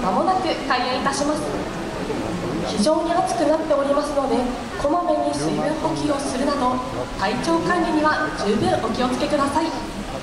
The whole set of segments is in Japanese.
まもなく開演いたします。非常に暑くなっておりますので、こまめに水分補給をするなど体調管理には十分お気をつけください。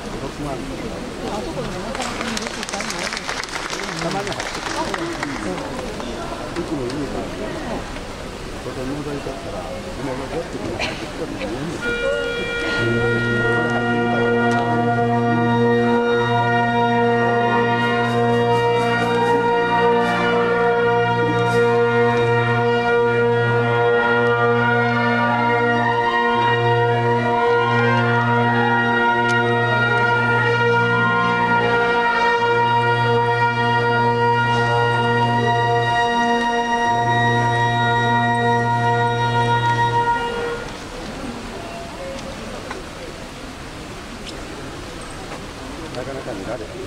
なかなか見られて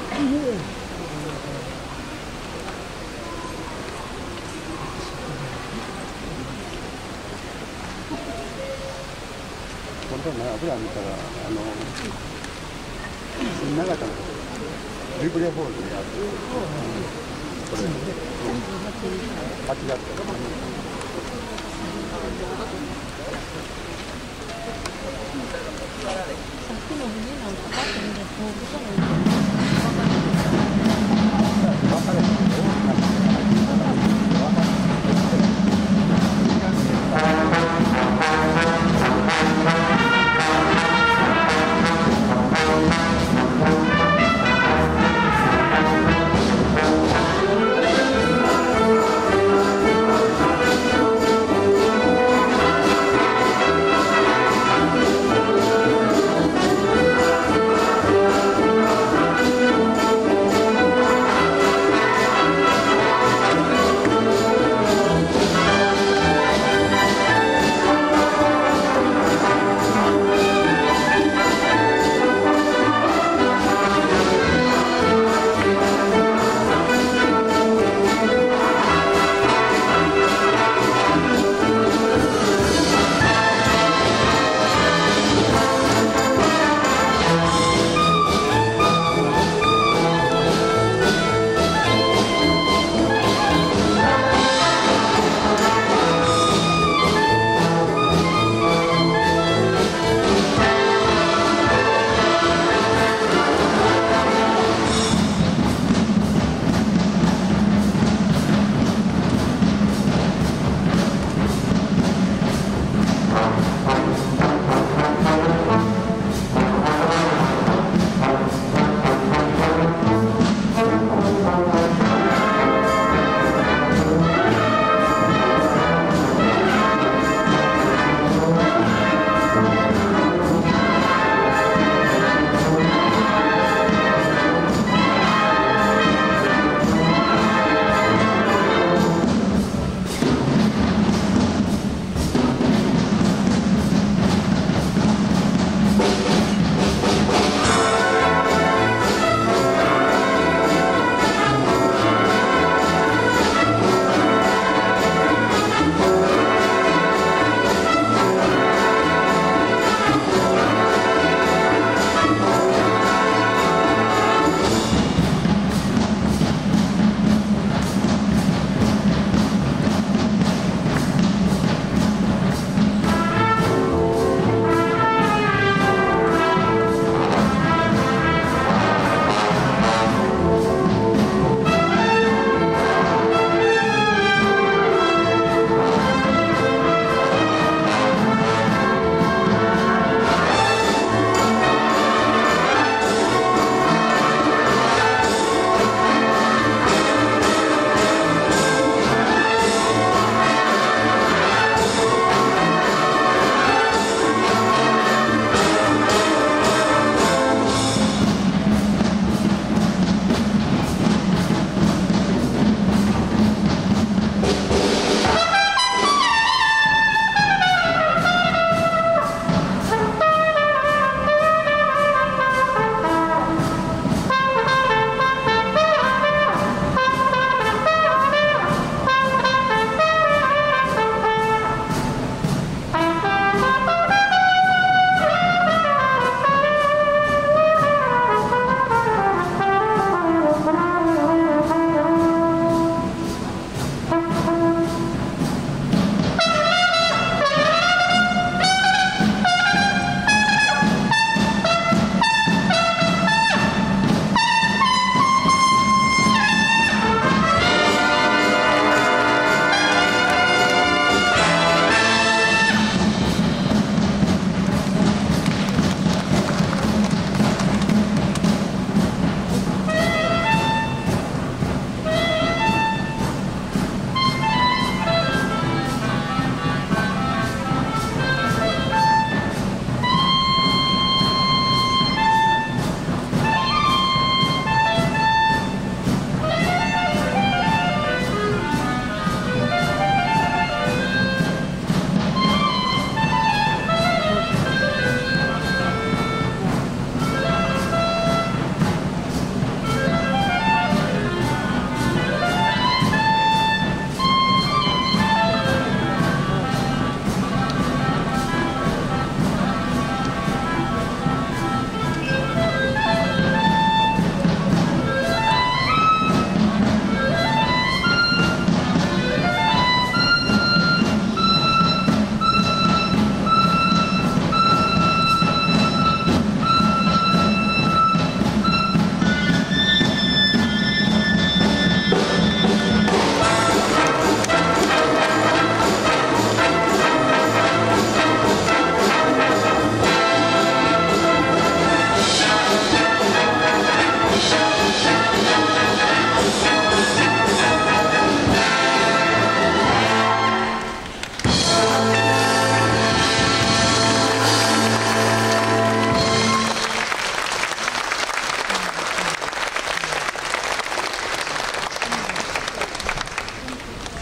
本当はね、油見たら新長田のリブレホールにあるこれ8月さっきの船なんかパッと見て遠くから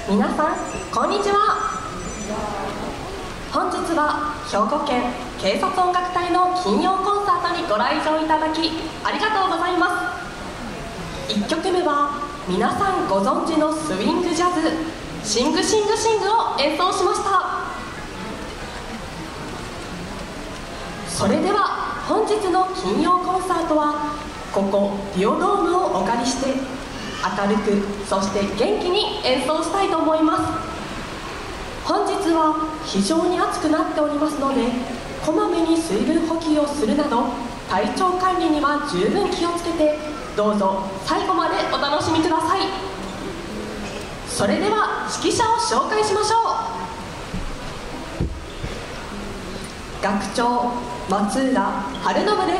皆さんこんにちは。本日は兵庫県警察音楽隊の金曜コンサートにご来場いただきありがとうございます。1曲目は皆さんご存知のスイングジャズ「シングシングシング」を演奏しました。それでは本日の金曜コンサートはここディオドームをお借りして明るくそして元気に演奏したいと思います。本日は非常に暑くなっておりますのでこまめに水分補給をするなど体調管理には十分気をつけてどうぞ最後までお楽しみください。それでは指揮者を紹介しましょう。楽長松浦春信です。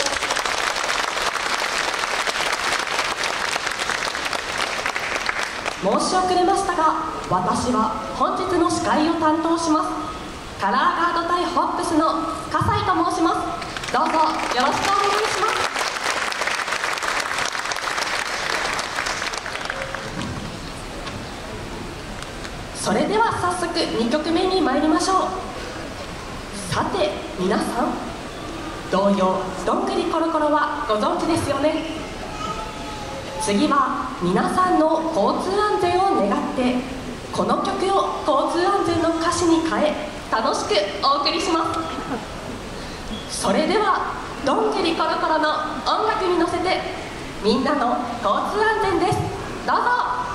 申し遅れましたが私は本日の司会を担当しますカラーガード隊ホップスの笠井と申します。どうぞよろしくお願いします。それでは早速2曲目に参りましょう。さて皆さん童謡「どんぐりころころ」はご存知ですよね。次は皆さんの交通安全を願ってこの曲を交通安全の歌詞に変え楽しくお送りします。それでは「どんぐりころころ」の音楽に乗せてみんなの交通安全です。どうぞ。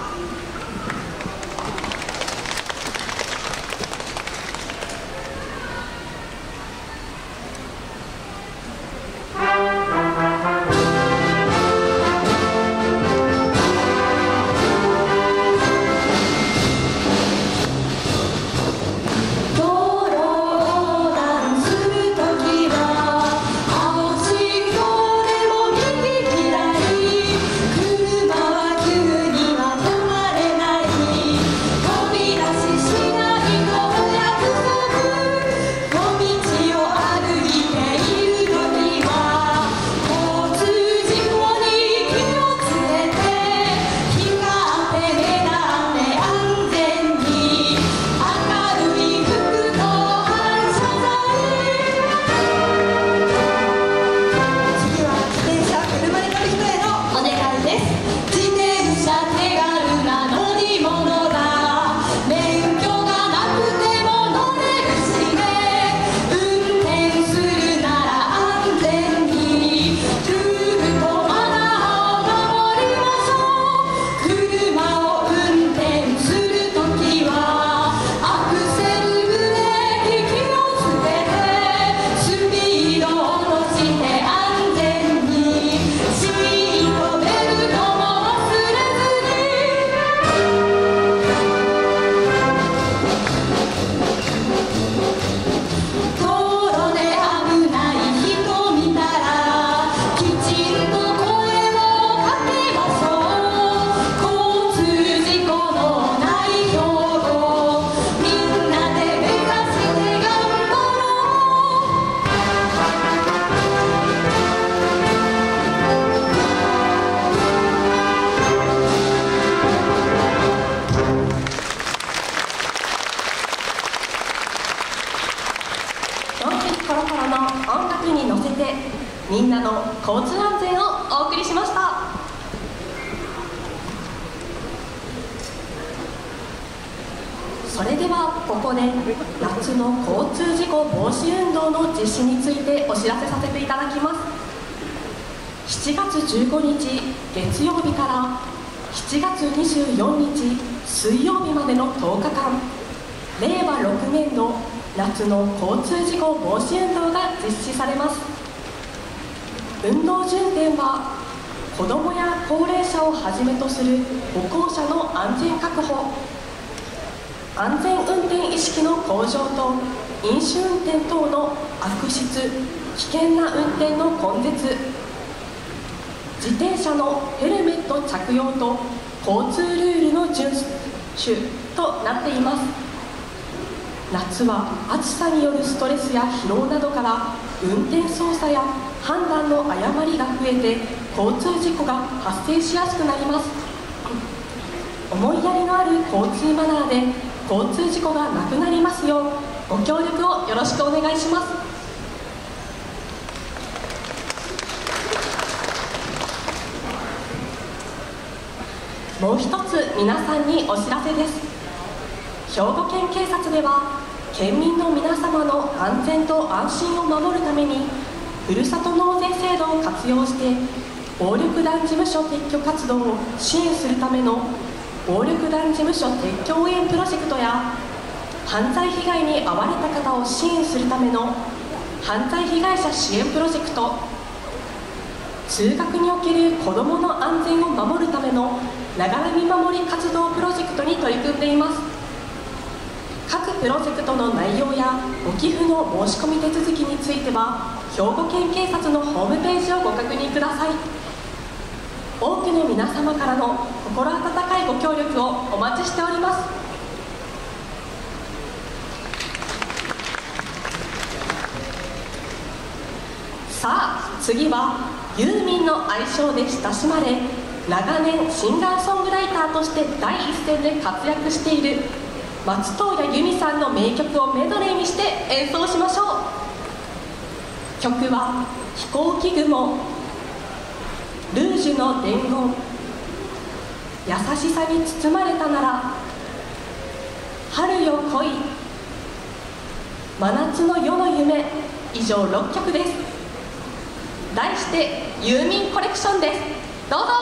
みんなの交通安全をお送りしました。それではここで夏の交通事故防止運動の実施についてお知らせさせていただきます。7月15日月曜日から7月24日水曜日までの10日間令和6年度夏の交通事故防止運動が実施されます。運動重点は子どもや高齢者をはじめとする歩行者の安全確保、安全運転意識の向上と飲酒運転等の悪質・危険な運転の根絶、自転車のヘルメット着用と交通ルールの遵守となっています。夏は暑さによるストレスや疲労などから運転操作や判断の誤りが増えて交通事故が発生しやすくなります。 思いやりのある交通マナーで交通事故がなくなりますようご協力をよろしくお願いします。もう一つ皆さんにお知らせです。兵庫県警察では県民の皆様の安全と安心を守るためにふるさと納税制度を活用して暴力団事務所撤去活動を支援するための暴力団事務所撤去応援プロジェクトや犯罪被害に遭われた方を支援するための犯罪被害者支援プロジェクト、通学における子どもの安全を守るためのながら見守り活動プロジェクトに取り組んでいます。各プロジェクトの内容やご寄付の申し込み手続きについては兵庫県警察のホームページをご確認ください。多くの皆様からの心温かいご協力をお待ちしております。さあ次はユーミンの愛称で親しまれ長年シンガーソングライターとして第一線で活躍している松任谷由実さんの名曲をメドレーにして演奏しましょう。曲は飛行機雲、ルージュの伝言、優しさに包まれたなら、春よ来い、真夏の夜の夢、以上6曲です。題してユーミンコレクションです。どうぞ。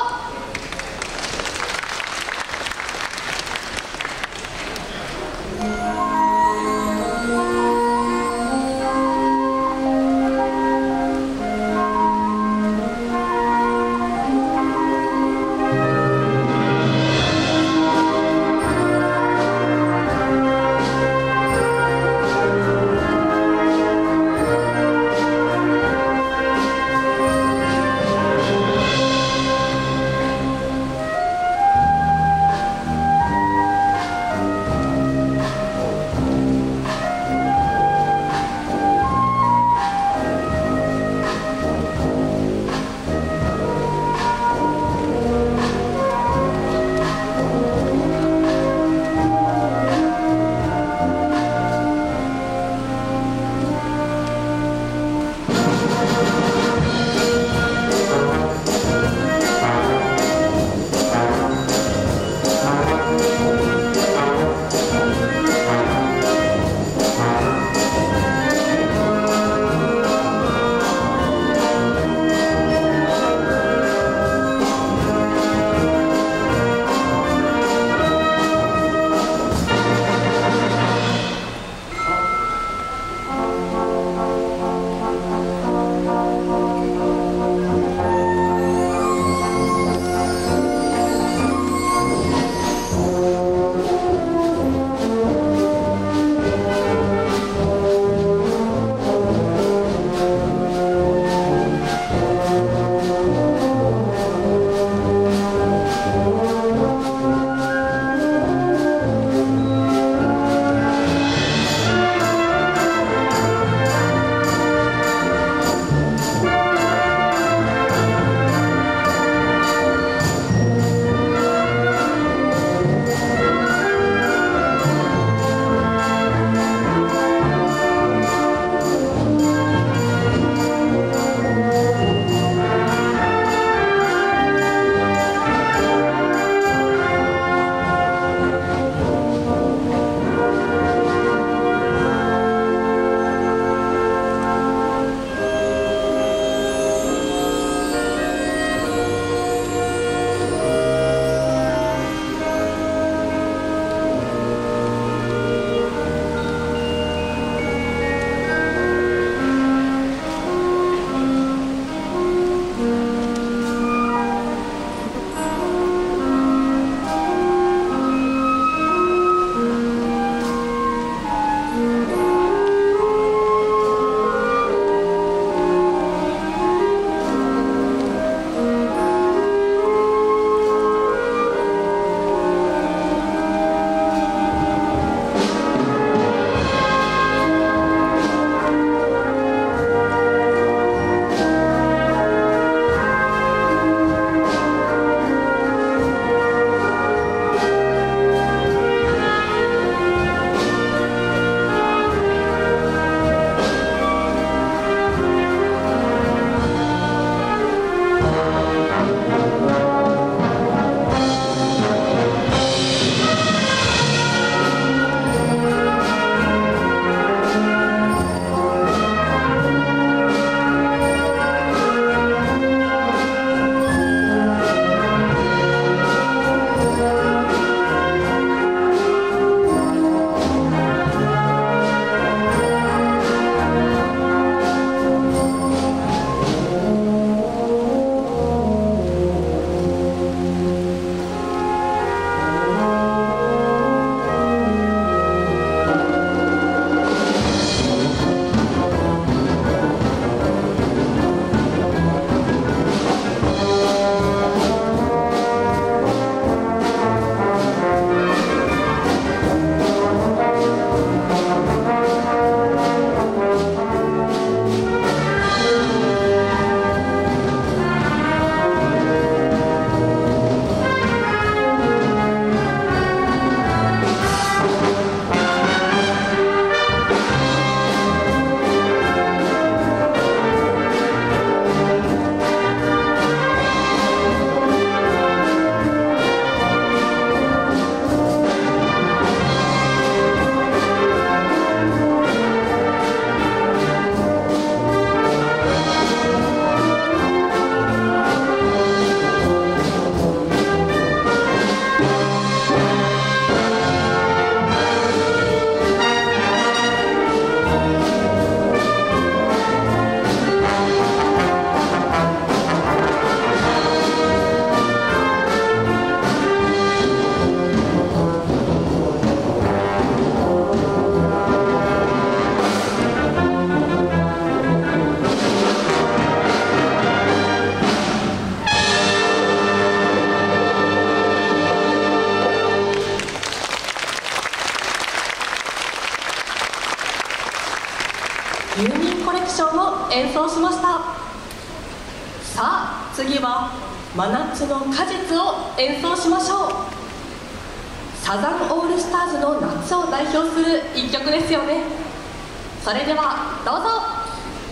演奏しました。さあ次は真夏の果実を演奏しましょう。サザンオールスターズの夏を代表する一曲ですよね。それではどうぞ。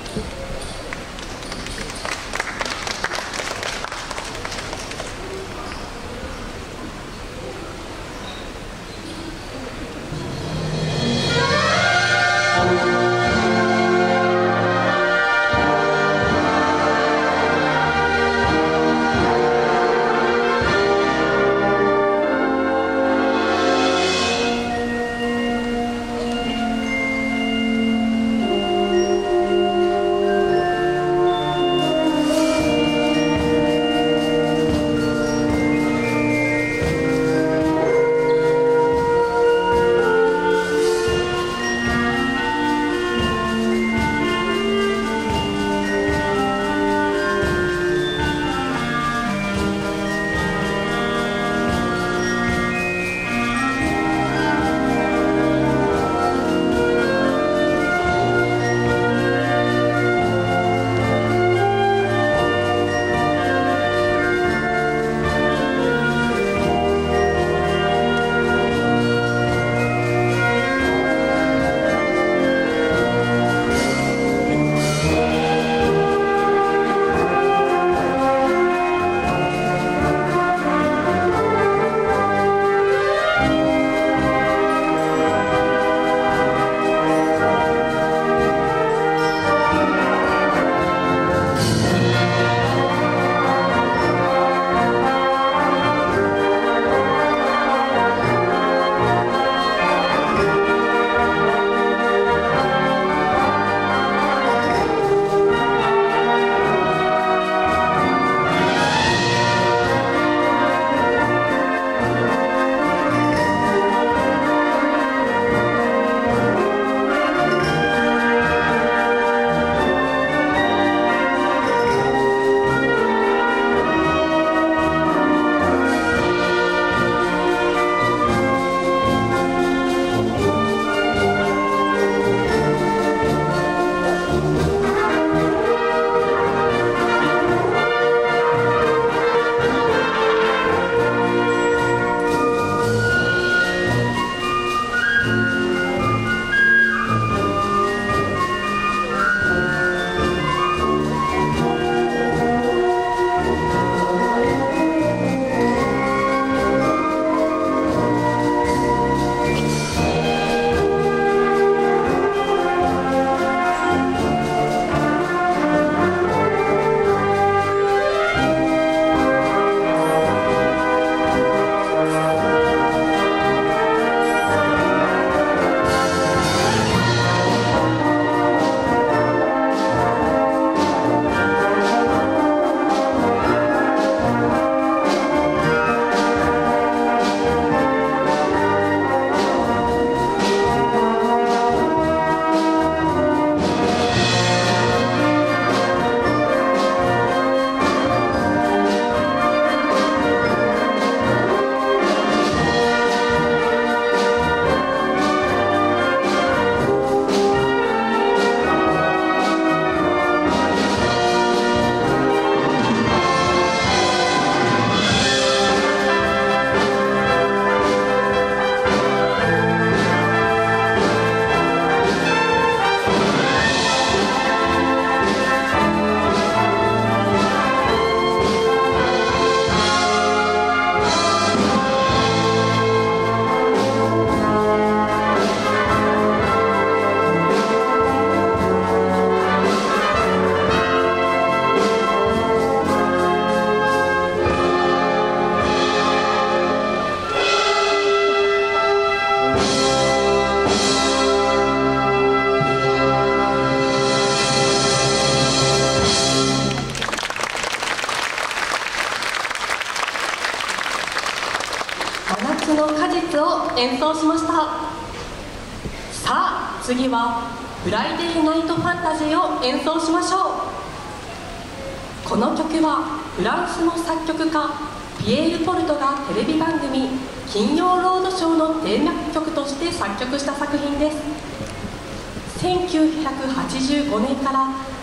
演奏しました。さあ次はフライデーナイトファンタジーを演奏しましょう。この曲はフランスの作曲家ピエール・ポルトがテレビ番組「金曜ロードショー」のテーマ曲として作曲した作品です。1985年から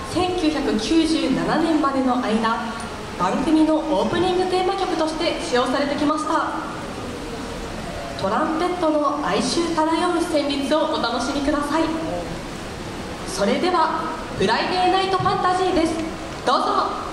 1997年までの間、番組のオープニングテーマ曲として使用されてきました。トランペットの哀愁漂う旋律をお楽しみください。それではフライデーナイトファンタジーです。どうぞ。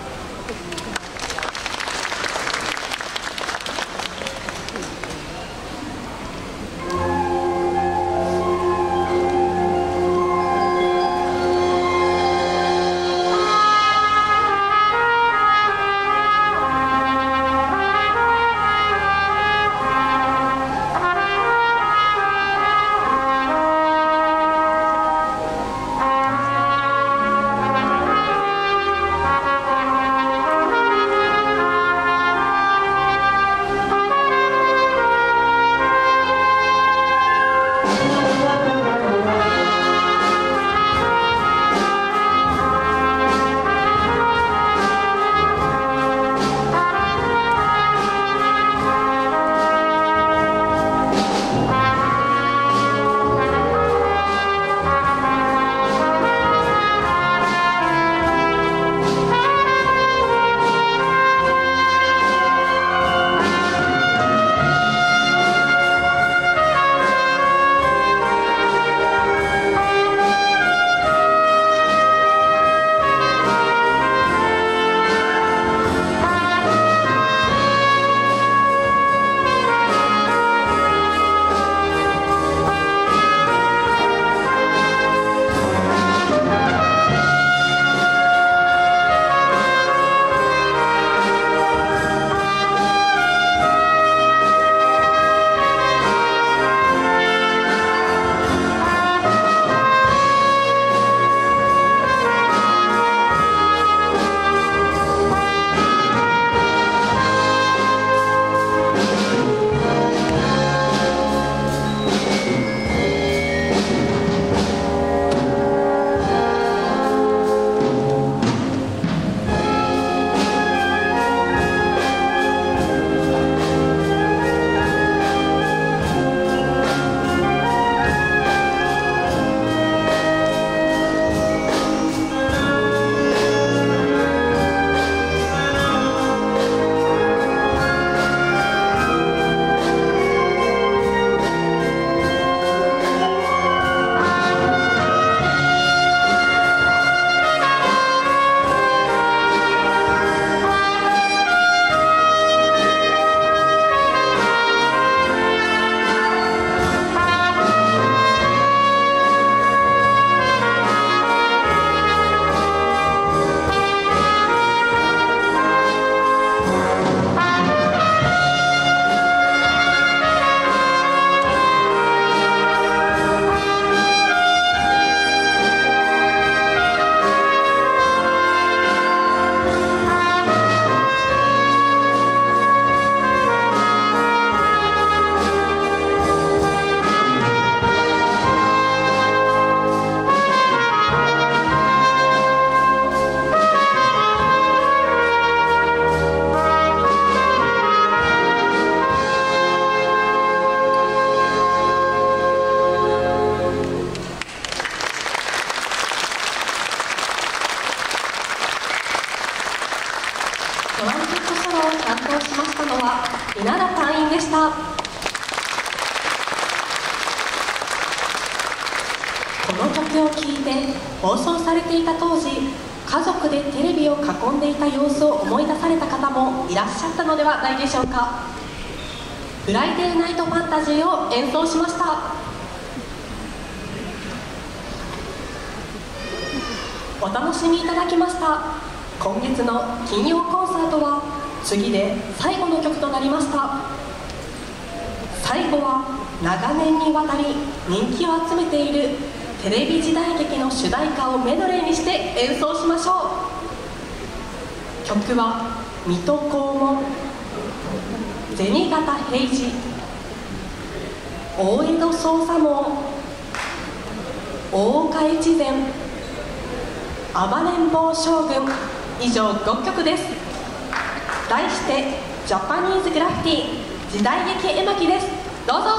トランペットソロを担当しましたのは稲田隊員でした。この曲を聴いて放送されていた当時、家族でテレビを囲んでいた様子を思い出された方もいらっしゃったのではないでしょうか。フライデーナイトファンタジーを演奏しました。お楽しみいただきました。今月の金曜コンサートは次で最後の曲となりました。最後は長年にわたり人気を集めているテレビ時代劇の主題歌をメドレーにして演奏しましょう。曲は水戸黄門、銭形平次、大江戸捜査網、大岡越前、暴れん坊将軍、以上5曲です。題してジャパニーズグラフィティ時代劇絵巻です。どうぞ。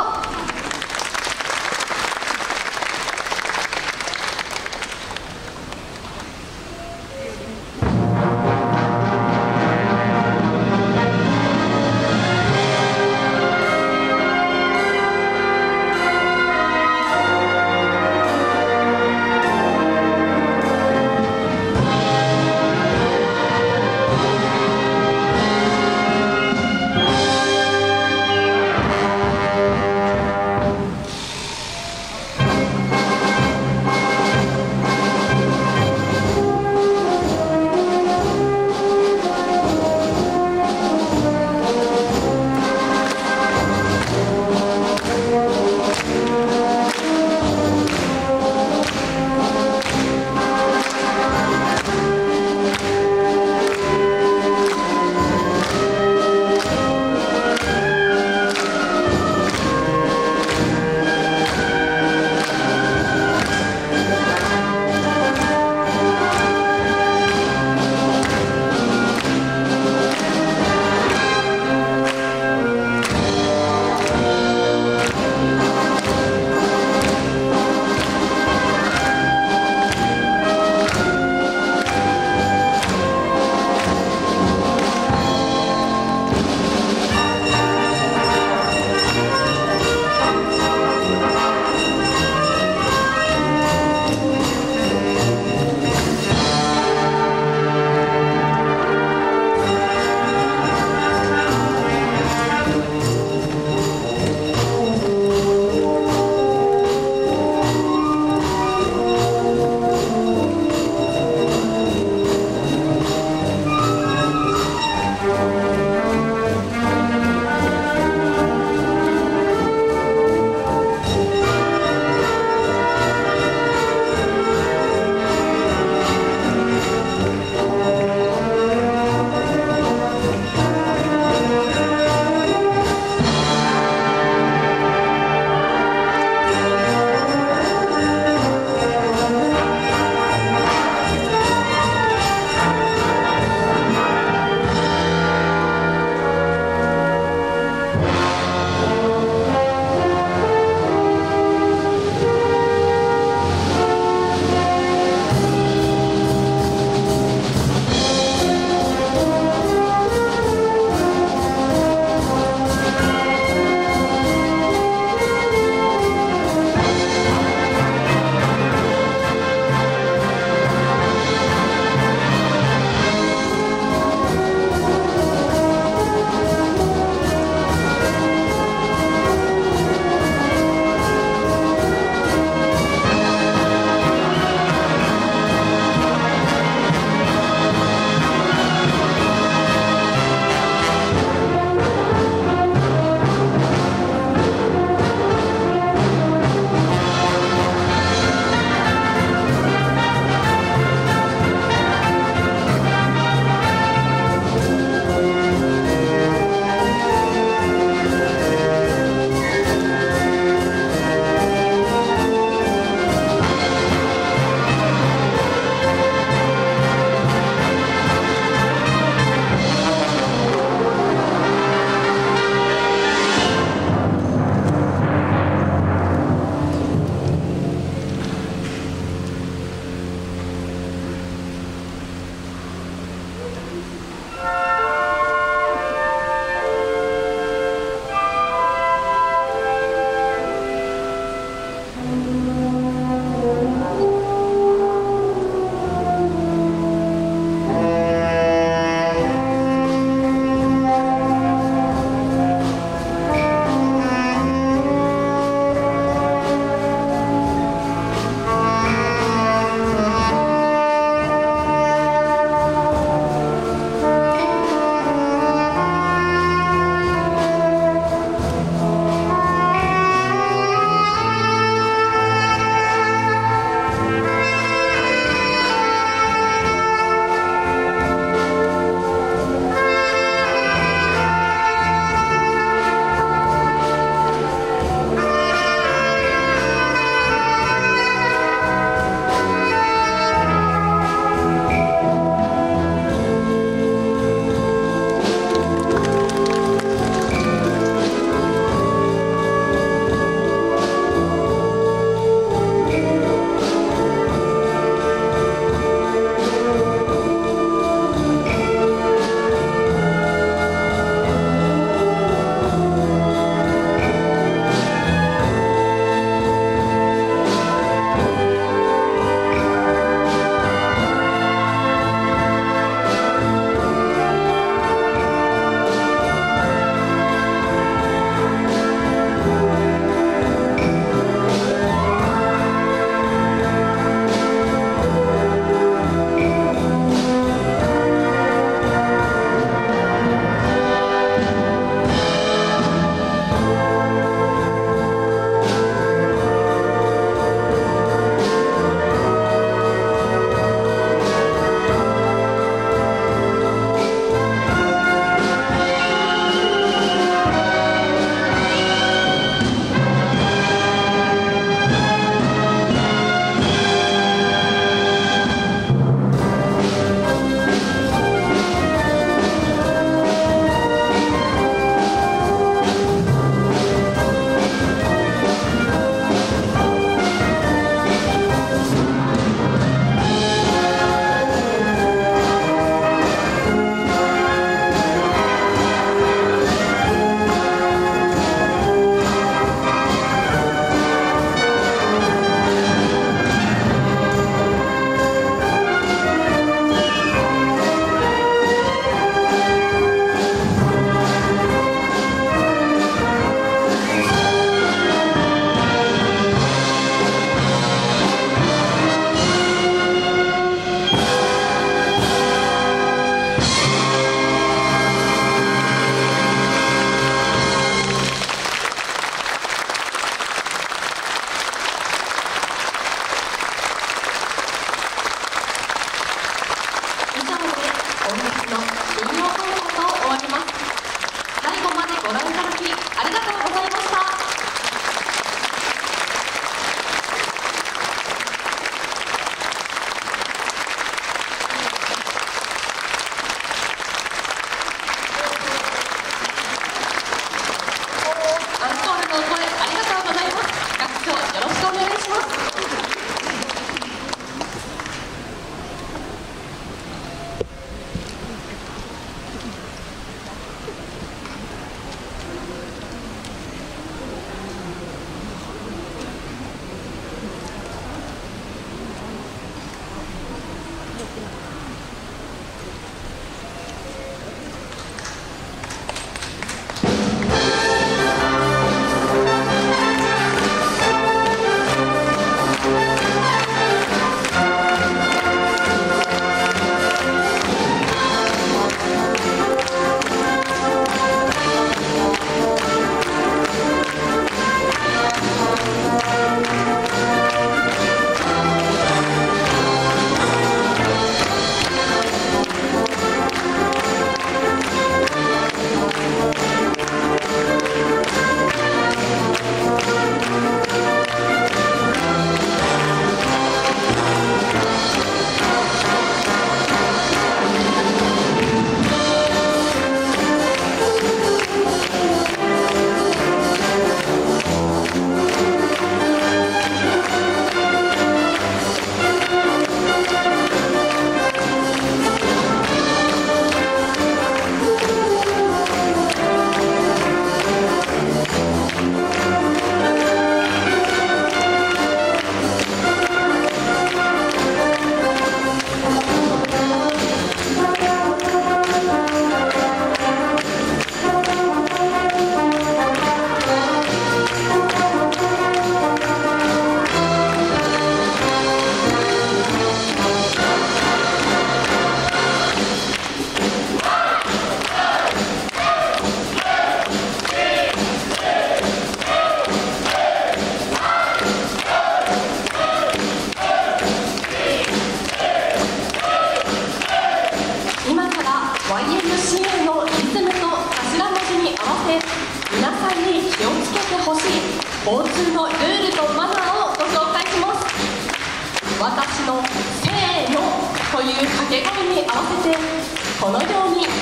このように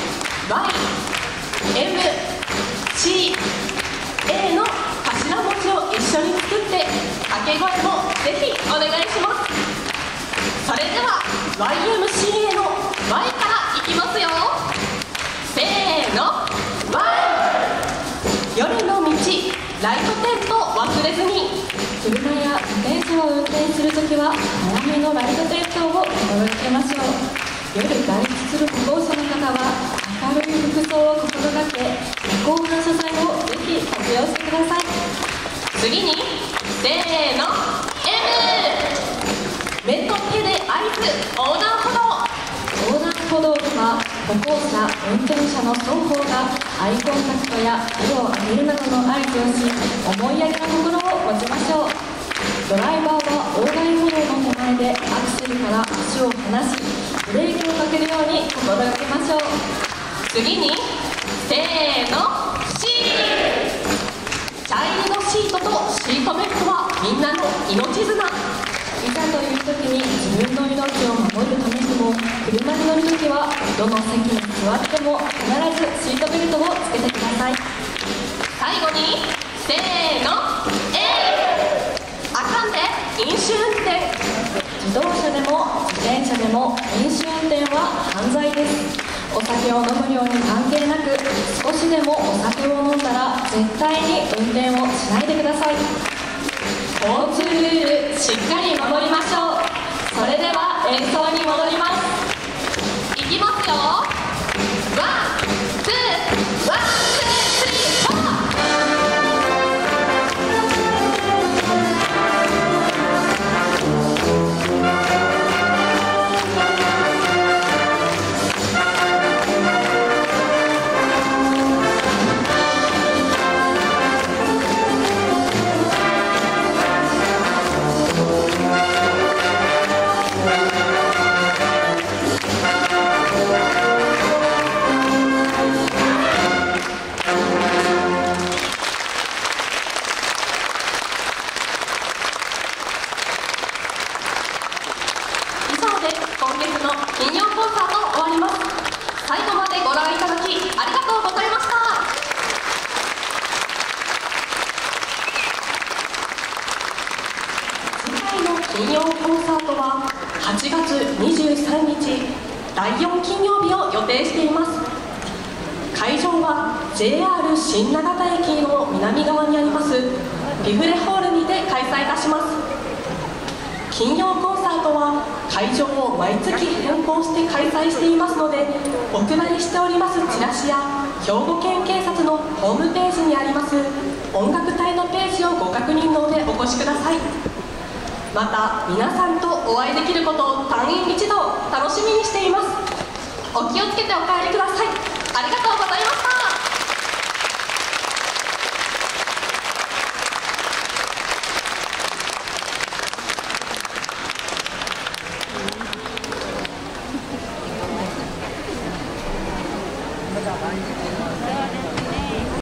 YMCA の頭文字を一緒に作って掛け声もぜひお願いします。それでは YMCA の Y からいきますよ。せーの Y。 夜の道ライト点灯忘れずに。車や自転車を運転するときは早めのライト点灯を心がけましょう。夜外出する歩行者の方は明るい服装を心がけ、歩行反射材をぜひ活用してください。次にせーの M。 目と手で合図横断歩道。横断歩道とは歩行者、運転者の双方がアイコンタクトや手を上げるなどの合図をし、思いやりな心を持ちましょう。ドライバーは横断歩道の手前でアクセルから足を離し、ブレーキをかけるように心がけましょう。次にせーの C。 チャイルドシートとシートベルトはみんなの命綱。いざという時に自分の命を守るためにも、車に乗るときはどの席に座っても必ずシートベルトをつけてください。最後にせーの A。 あかんで飲酒運転。自動車でも自転車でも飲酒運転は犯罪です。お酒を飲む量に関係なく、少しでもお酒を飲んだら絶対に運転をしないでください。交通ルールしっかり守りましょう。それでは演奏に戻ります。いきますよ。ワン、ツー、ワン、ツー、スリー、フォー。今月の金曜コンサート終わります。最後までご覧いただきありがとうございました。次回の金曜コンサートは8月23日第4金曜日を予定しています。会場は JR 新長田駅の南側にありますリフレホールにて開催いたします。金曜コンサートは会場を毎月変更して開催していますので、お配りしておりますチラシや兵庫県警察のホームページにあります音楽隊のページをご確認の上お越しください。また皆さんとお会いできることを単位一同楽しみにしています。お気をつけてお帰りください。ありがとうございました。